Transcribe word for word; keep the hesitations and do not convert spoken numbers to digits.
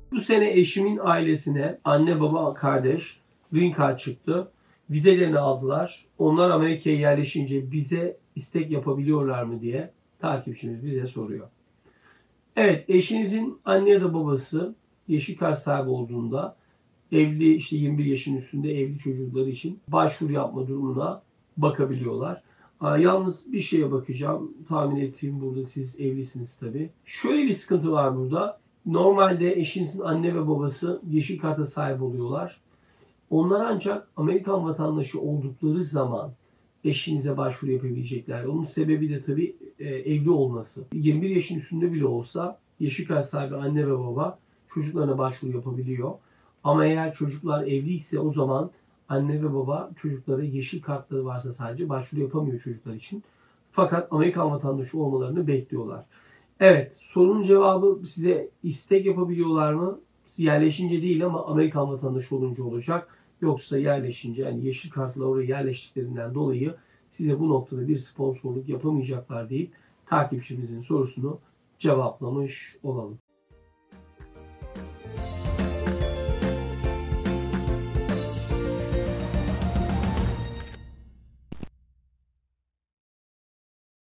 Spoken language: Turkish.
Bu sene eşimin ailesine anne baba kardeş green card çıktı. Vizelerini aldılar. Onlar Amerika'ya yerleşince bize istek yapabiliyorlar mı diye takipçimiz bize soruyor. Evet, eşinizin anne ya da babası yeşil kart sahibi olduğunda evli, işte yirmi bir yaşın üstünde evli çocukları için başvuru yapma durumuna bakabiliyorlar. Yalnız bir şeye bakacağım. Tahmin ettiğim, burada siz evlisiniz tabii. Şöyle bir sıkıntı var burada. Normalde eşinizin anne ve babası yeşil karta sahip oluyorlar. Onlar ancak Amerikan vatandaşı oldukları zaman eşinize başvuru yapabilecekler. Onun sebebi de tabii e, evli olması. yirmi bir yaşın üstünde bile olsa yeşil kart sahibi anne ve baba çocuklarına başvuru yapabiliyor. Ama eğer çocuklar evliyse o zaman anne ve baba çocuklara, yeşil kartları varsa sadece, başvuru yapamıyor çocuklar için. Fakat Amerikan vatandaşı olmalarını bekliyorlar. Evet, sorunun cevabı size istek yapabiliyorlar mı? Yerleşince değil ama Amerikan vatandaşı olunca olacak. Yoksa yerleşince, yani yeşil kartla oraya yerleştiklerinden dolayı size bu noktada bir sponsorluk yapamayacaklar deyip takipçimizin sorusunu cevaplamış olalım.